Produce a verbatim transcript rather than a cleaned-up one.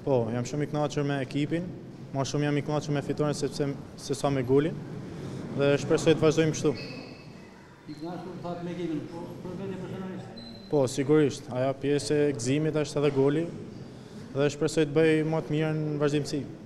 Po, jam shumë i kënaqur me ekipin, ma shumë jam i kënaqur me fitoren sepse se sa me golin dhe shpresoj të vazhdojmë kështu. I kënaqur thatë me ekipin, po për vete personalisht? Po, sigurisht, aja pjesë e gëzimit është edhe goli dhe shpresoj të bëj më të mirë në vazhdimsi.